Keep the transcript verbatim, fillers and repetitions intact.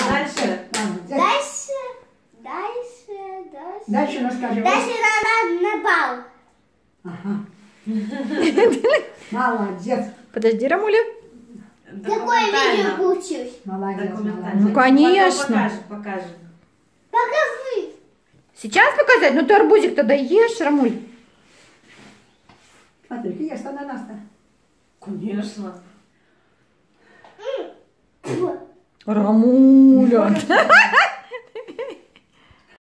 Дальше. Дальше. Дальше. Дальше. Дальше расскажи. Дальше надо на бал. Ага. Молодец. Подожди, Рамуля. Какое видео получилось? Молодец. Ну, конечно. Покажи, покажи. Покажи. Сейчас показать? Ну ты арбузик тогда ешь, Рамуль. Смотри, ты ешь ананас-то. Конечно. Рамуля.